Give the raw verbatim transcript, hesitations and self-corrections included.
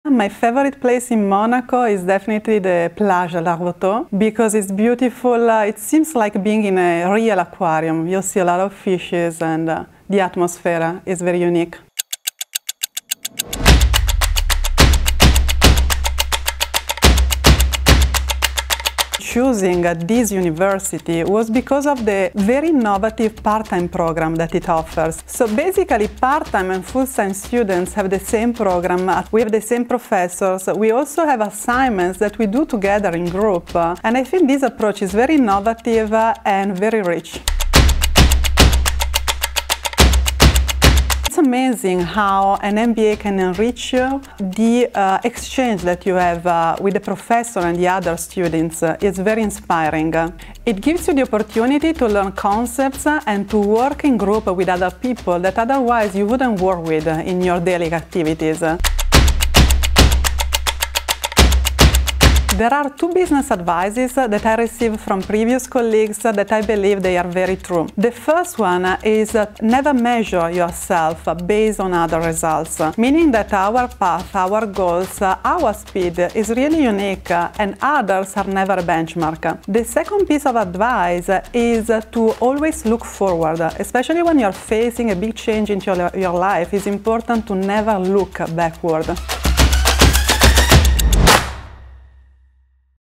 My favorite place in Monaco is definitely the Plage Larvotto because it's beautiful. Uh, it seems like being in a real aquarium. You see a lot of fishes and uh, the atmosphere is very unique. Choosing this university was because of the very innovative part-time program that it offers. So basically, part-time and full-time students have the same program, we have the same professors, we also have assignments that we do together in group. And I think this approach is very innovative and very rich. It's amazing how an M B A can enrich you. The uh, exchange that you have uh, with the professor and the other students uh, is very inspiring. It gives you the opportunity to learn concepts and to work in group with other people that otherwise you wouldn't work with in your daily activities. There are two business advices that I received from previous colleagues that I believe they are very true. The first one is never measure yourself based on other results, meaning that our path, our goals, our speed is really unique and others are never a benchmark. The second piece of advice is to always look forward, especially when you're facing a big change into your life. It's important to never look backward.